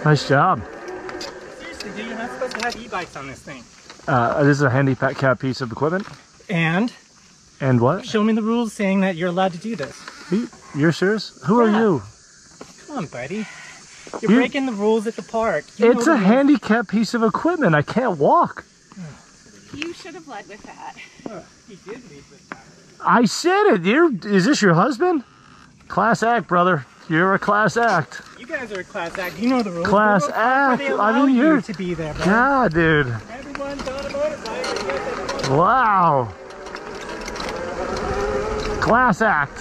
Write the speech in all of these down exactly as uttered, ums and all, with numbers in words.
Nice job. Seriously, dude, you're not supposed to have e-bikes on this thing. Uh, this is a handicap piece of equipment. And? And what? Show me the rules saying that you're allowed to do this. You, you're serious? Who yeah. are you? Come on, buddy. You're you, breaking the rules at the park. You it's a handicap piece of equipment. I can't walk. You should have led with that. Oh, he did lead with that. I said it. You're, is this your husband? Class act, brother. You're a class act. You guys are a class act. You know the rules. Class act. I mean, you're you to be there, bro. God, dude. Everyone's on a motorcycle. Wow. Class act.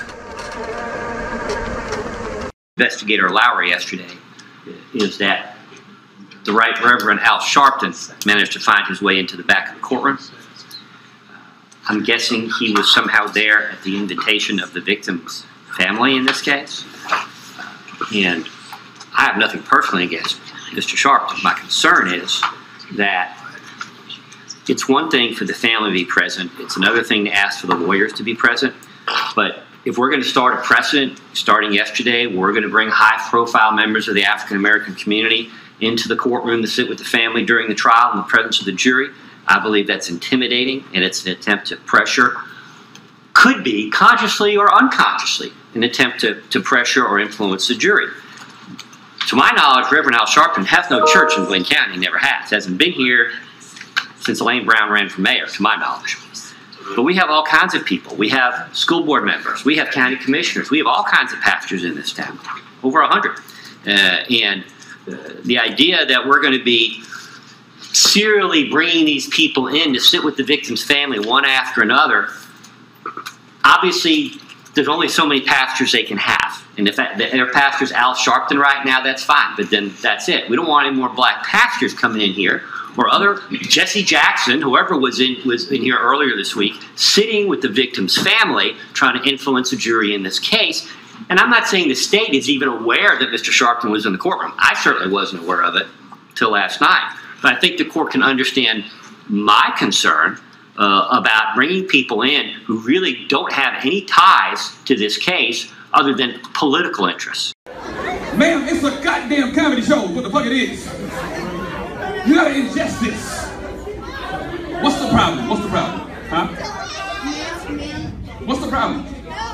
Investigator Lowry yesterday is that the Right Reverend Al Sharpton managed to find his way into the back of the courtroom. I'm guessing he was somehow there at the invitation of the victim's family in this case. And I have nothing personally against Mister Sharpton. My concern is that it's one thing for the family to be present. It's another thing to ask for the lawyers to be present. But if we're going to start a precedent, starting yesterday, we're going to bring high-profile members of the African-American community into the courtroom to sit with the family during the trial in the presence of the jury, I believe that's intimidating, and it's an attempt to pressure, could be consciously or unconsciously, an attempt to, to pressure or influence the jury. To my knowledge, Reverend Al Sharpton has no church in Blaine County. He never has. Hasn't been here since Elaine Brown ran for mayor, to my knowledge. But we have all kinds of people. We have school board members. We have county commissioners. We have all kinds of pastors in this town, over a hundred. Uh, and uh, the idea that we're going to be serially bringing these people in to sit with the victim's family one after another, obviously there's only so many pastors they can have. And if that, their pastor's Al Sharpton right now, that's fine. But then that's it. We don't want any more black pastors coming in here, or other Jesse Jackson, whoever was in was in here earlier this week, sitting with the victim's family, trying to influence the jury in this case. And I'm not saying the state is even aware that Mister Sharpton was in the courtroom. I certainly wasn't aware of it till last night. But I think the court can understand my concern uh, about bringing people in who really don't have any ties to this case other than political interests. Ma'am, it's a goddamn comedy show, what the fuck it is. You gotta ingest this. What's the problem? What's the problem? Huh? What's the problem?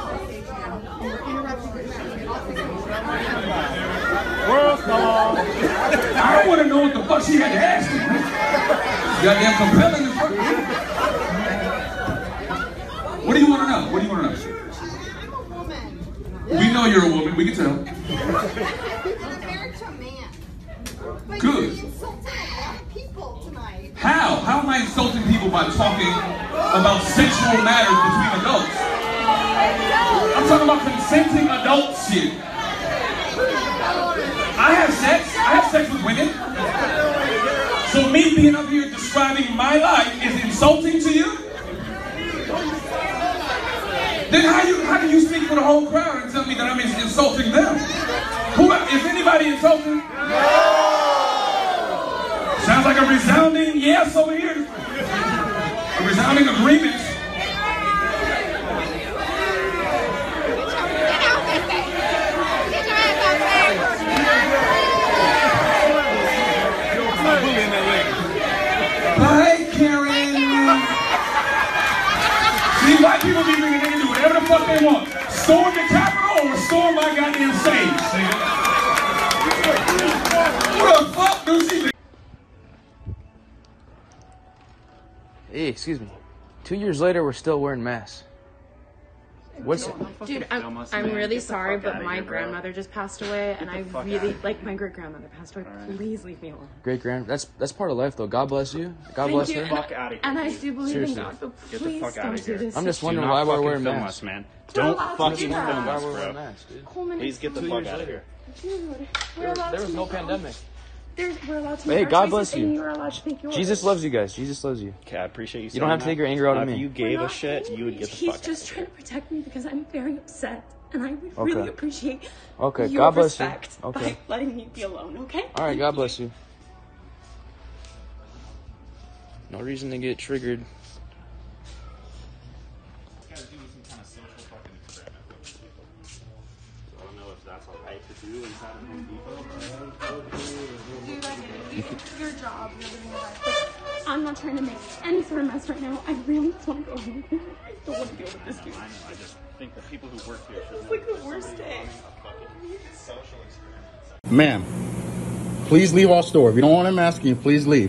I don't want to know what the fuck she had to ask me. Goddamn compelling as fuck. What do you want to know? What do you want to know? I'm a woman. We know you're a woman. We can tell. I'm married to a man. But Good. You're insulting a lot of people tonight. How? How am I insulting people by talking about sexual matters between adults? I'm talking about consenting adult shit. I have sex. I have sex with women. So me being up here describing my life is insulting to you? Then how you how do you speak for the whole crowd and tell me that I'm insulting them? Who is anybody insulting? No! Sounds like a resounding yes over here. A resounding agreement. Hi, Karen. See, white people be thinking they can do whatever the fuck they want. Storm the Capitol or storm my goddamn stage. What the fuck, Douche? Hey, excuse me. Two years later, we're still wearing masks. What's it? Dude, I'm, I'm really sorry, but my grandmother just passed away, and I really, like, my great-grandmother passed away. Please leave me alone. Great-grand? That's that's part of life, though. God bless you. God Thank bless you. her. And, Fuck out of here. and I do believe Seriously. in God, but Get please the fuck don't outta do here. this. I'm just Do wondering not why we're fucking wearing film masks. us, man. We're Don't allowed to fucking do that. film Why us, we're wearing bro. masks, dude? Coleman, Please get the it's fuck fine. out of here. Dude, we're allowed There to was no make our- pandemic. There's, we're allowed to But hey, make our God choices, bless you. and you're allowed to make yours. Jesus loves you guys. Jesus loves you. Okay, I appreciate you saying You don't have to that. take your anger out on Uh, me. If you We're gave a not shit, angry. you would get the He's fuck out just of trying here. to protect me because I'm very upset, and I would Okay. really appreciate Okay, your God bless you. respect Okay. by letting me be alone, okay? All right, God bless you. No reason to get triggered. I don't know if that's that's all right to do inside of Home Depot. Do you guys it's your job, you're living your life. I'm not trying to make any sort of mess right now. I really just want to go home. I don't want to deal with this dude. I know, I just think the people who work here should It's like the worst day. Ma'am, please leave our store. If you don't want a mask, can you please leave?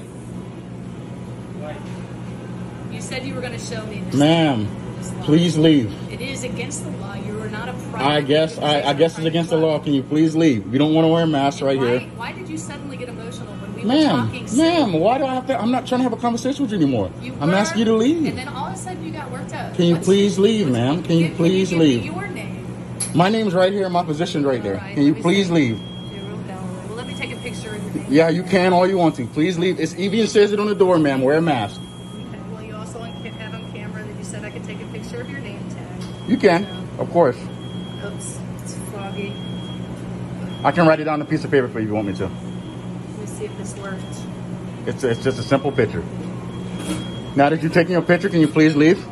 You said you were going to show me this. Ma'am, please leave. It is against the law. You are not a private. I guess I, I guess it's against the law. Can you please leave? If you don't want to wear a mask right why, here. Why did you suddenly get emotional when we were Ma'am, talking? ma'am, why do I have to? I'm not trying to have a conversation with you anymore. You I'm were, asking you to leave. And then all of a sudden you got worked up. Can you What's, please leave, ma'am? Can you give, please can you give leave? Me your name. My name's right here. My position's right there. Right, Can you please see. leave? Well, let me take a picture of your name. Yeah, you can all you want to. Please leave. It's even says it on the door, ma'am. Wear a mask. Okay. Well, you also have on camera that you said I could take a picture of your name tag. You can, so. Of course. Oops, it's foggy. I can write it down on a piece of paper for you if you want me to. Let me see if this worked. It's it's just a simple picture. Now that you're taking a picture, can you please leave?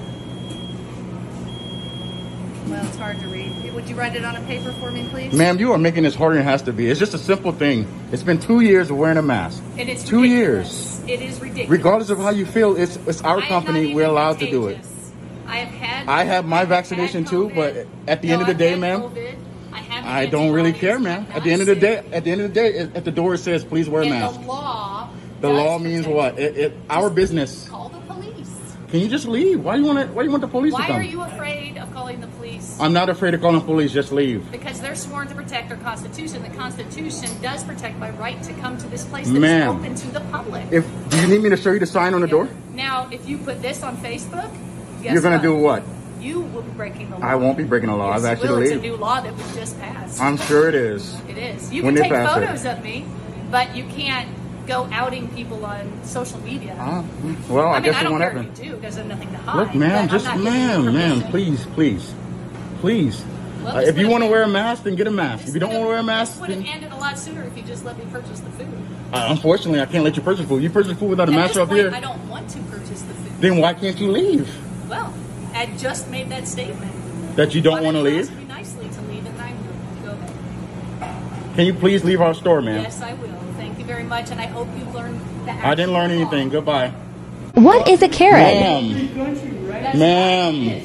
Well, it's hard to read. Would you write it on a paper for me, please? Ma'am, you are making this harder than it has to be. It's just a simple thing. It's been two years of wearing a mask. And it's two ridiculous. years. It is ridiculous. Regardless of how you feel, it's it's our company. We're allowed to do it. I have had. I have my vaccination too, but at the no, end of the I've day, had ma'am, COVID. I, have I don't really care, ma'am. At the end of the day, at the end of the day, at the door it says, "Please wear a and mask." The law. The law means what? It, it our business. Call the police. Can you just leave? Why do you want to? Why do you want the police Why to come? are you afraid of calling the police? I'm not afraid of calling the police. Just leave. Because they're sworn to protect their Constitution. The Constitution does protect my right to come to this place that's Ma'am, open to the public. If do you need me to show you the sign on the Yeah. door? Now, if you put this on Facebook, guess You're gonna what? do what? You will be breaking the law. I won't be breaking the law. Yes, I've you asked you to will. It's a leave. new law that was just passed. I'm sure it is. It is. You When can they take pass it. photos of me, but you can't go outing people on social media. Uh, well, I, I mean, guess I it don't won't care happen. if you do, because there's nothing to hide. Look, ma'am, but just I'm not ma'am, giving you ma'am, permission. please, please, please. Well, Uh, this if you would've want to been- wear a mask, then get a mask. If you don't want to wear a mask, This would have then, ended a lot sooner if you just let me purchase the food. uh, unfortunately, I can't let you purchase food. You purchase food without a At mask this up point, here. I don't want to purchase the food. Then why can't you leave? Well, I just made that statement. That you don't Why want to don't you leave? ask me nicely to leave, and I will go back. Can you please leave our store, ma'am? Yes, I will. Thank you very much, and I hope you learned the I didn't learn actual law. anything. Goodbye. What is a carrot? Ma'am, ma'am,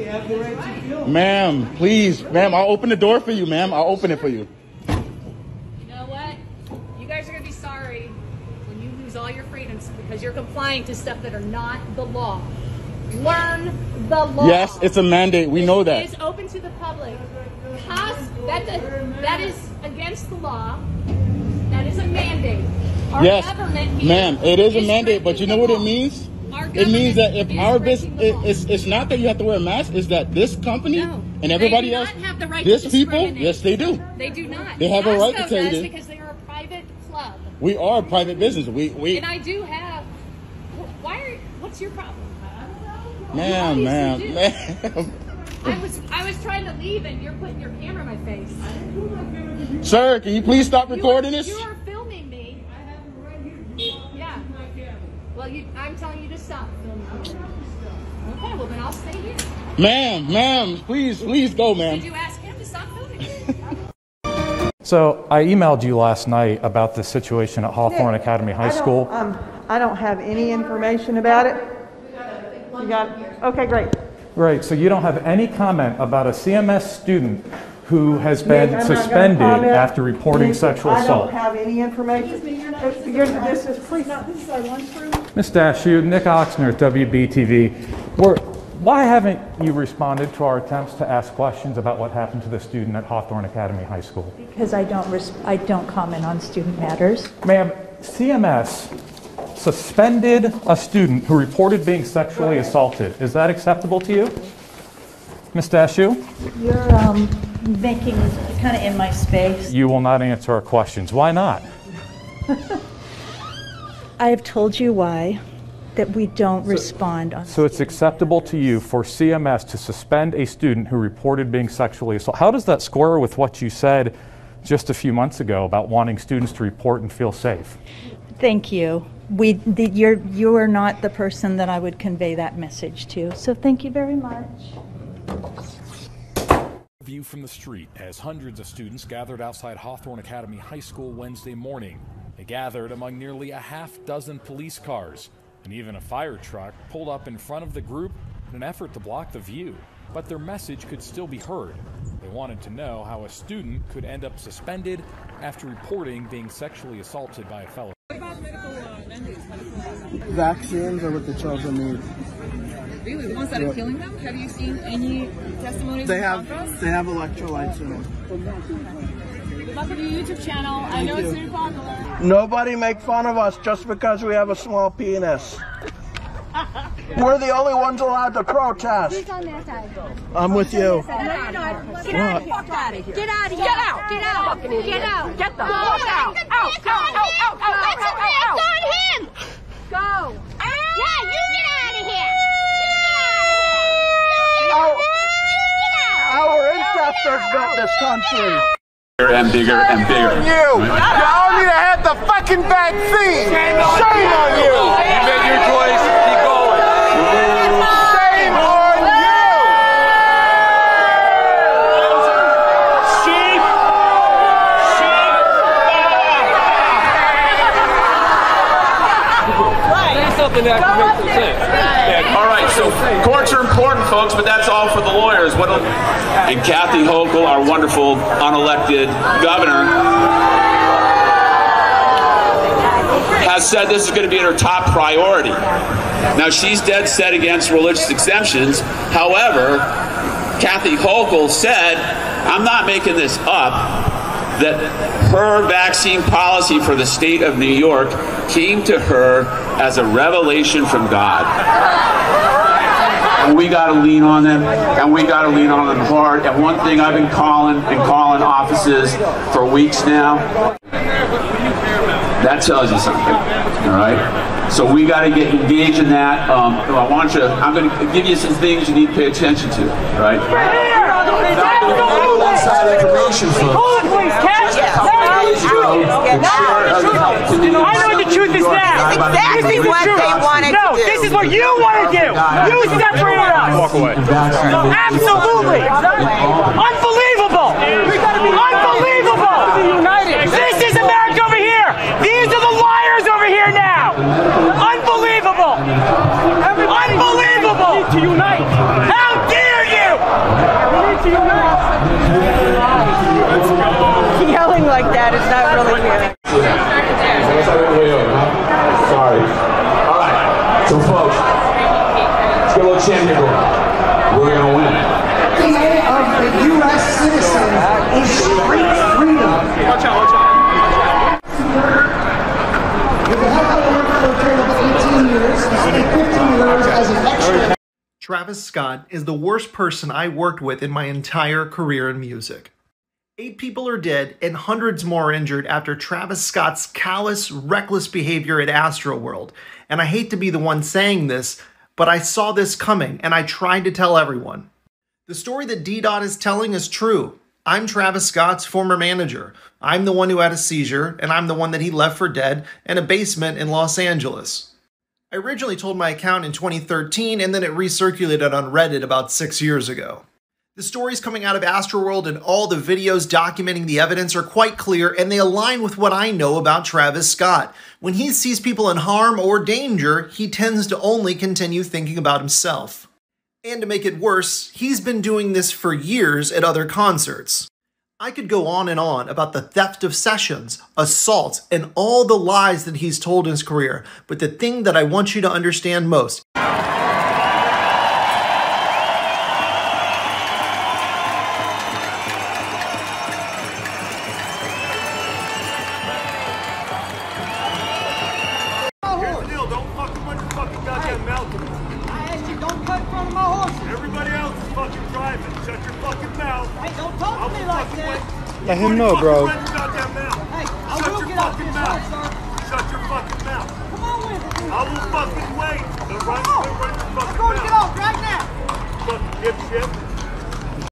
ma'am, please, ma'am, I'll open the door for you, ma'am. I'll open it for you. You know what? You guys are going to be sorry when you lose all your freedoms because you're complying to stuff that are not the law. Learn the law. Yes, it's a mandate. We know It that. is open to the public. Pass, that, that is against the law. That is a mandate. Our Yes, government here ma'am, it is a is mandate, but you know what it breaking means? Our It means that if government our is business, breaking the law. it's, it's not that you have to wear a mask, it's that this company No, and everybody they do else, not have the right this to people, discriminate. yes, they do. They do not. They have a right to Costco tell you does this. because they are a private club. We are a private business. We, we, And I do have. Why are? What's your problem? ma'am, You ma'am, obviously ma'am. I was I was trying to leave and you're putting your camera in my face. Sir, can you please stop recording you, this? You are filming me. I have it right here. Yeah. Well, you, I'm telling you to stop filming me. Okay, well then I'll stay here. Ma'am, ma'am, please, please go, ma'am. Did you ask him to stop filming me? So I emailed you last night about the situation at Hawthorne Academy High School. Um, I don't have any information about it. You got it? Okay, great. Right, so you don't have any comment about a C M S student who has been Nick, I'm not suspended gonna comment. after reporting Nick, sexual I assault. don't have any information. You're, this is pre. This is our lunchroom. Miz Dashu, Nick Oxner, W B T V. We're, why haven't you responded to our attempts to ask questions about what happened to the student at Hawthorne Academy High School? Because I don't res- I don't comment on student matters. Ma'am, C M S suspended a student who reported being sexually assaulted. Is that acceptable to you? Miz Dashu? You're um, making kind of in my space. You will not answer our questions. Why not? I have told you why, that we don't respond on. So it's acceptable to you for C M S to suspend a student who reported being sexually assaulted. How does that square with what you said just a few months ago about wanting students to report and feel safe? Thank you. We, the, you're, you are not the person that I would convey that message to. So thank you very much. View from the street as hundreds of students gathered outside Hawthorne Academy High School Wednesday morning. They gathered among nearly a half dozen police cars, and even a fire truck pulled up in front of the group in an effort to block the view. But their message could still be heard. They wanted to know how a student could end up suspended after reporting being sexually assaulted by a fellow. Vaccines are what the children need. Really? The ones that are killing them? Have you seen any testimonies? They have, they have electrolytes in them. Good luck with your YouTube channel. I know it's very popular. Nobody make fun of us just because we have a small penis. We're the only ones allowed to protest. Who's on that side? I'm with you. No, you're not. What? Get out of here. Get out of here. Get out. Get out. Get out. Get the Go. fuck out. Out, out, out, out, out, That's out, a hands out. on him. Go. Yeah, you get out of here. You get out of here. Our ancestors built this country. Bigger and bigger and bigger. You! You all need to have the fucking vaccine! Shame on you! You made your choice. Keep going. Shame on you! Sheep! Say something that can make some sense. Yeah, all right, so courts are important, folks, but that's all for the lawyers. What? And Kathy Hochul, our wonderful unelected governor, has said this is going to be her top priority. Now, she's dead set against religious exemptions. However, Kathy Hochul said, I'm not making this up, that her vaccine policy for the state of New York came to her as a revelation from God. And we got to lean on them, and we got to lean on them hard. And one thing I've been calling and calling offices for weeks now, that tells you something, all right? So we got to get engaged in that. Um, I want you, I'm going to give you some things you need to pay attention to, all right? One-side information, folks. Hold it, please, catch it. I know what the truth is now. This is what they wanted to do. No, this is what you want to do. You separated us. Walk away. Absolutely. Unbelievable. Unbelievable. This is America over here. These are the liars over here now. Unbelievable. Unbelievable. We need to unite. How dare you? We need to unite. Yelling like that is not really good. Sorry. All right. So, folks, let's get a little chant here going. We're going to win. The aim of the U S citizen is street freedom. Watch out, watch out. With a heck of a work for a total of eighteen years, I spent fifteen years as an extra. Travis Scott is the worst person I worked with in my entire career in music. Eight people are dead and hundreds more are injured after Travis Scott's callous, reckless behavior at Astroworld. And I hate to be the one saying this, but I saw this coming and I tried to tell everyone. The story that D-Dot is telling is true. I'm Travis Scott's former manager. I'm the one who had a seizure, and I'm the one that he left for dead in a basement in Los Angeles. I originally told my account in twenty thirteen, and then it recirculated on Reddit about six years ago. The stories coming out of Astroworld and all the videos documenting the evidence are quite clear, and they align with what I know about Travis Scott. When he sees people in harm or danger, he tends to only continue thinking about himself. And to make it worse, he's been doing this for years at other concerts. I could go on and on about the theft of sessions, assault, and all the lies that he's told in his career, but the thing that I want you to understand most Let him know, bro. Hey, I will get out this house, sir. Shut your fucking mouth. Come on with it. I will fucking wait. The right, the right, the fucking mouth. I'm going to get off right now. Fucking dipshit.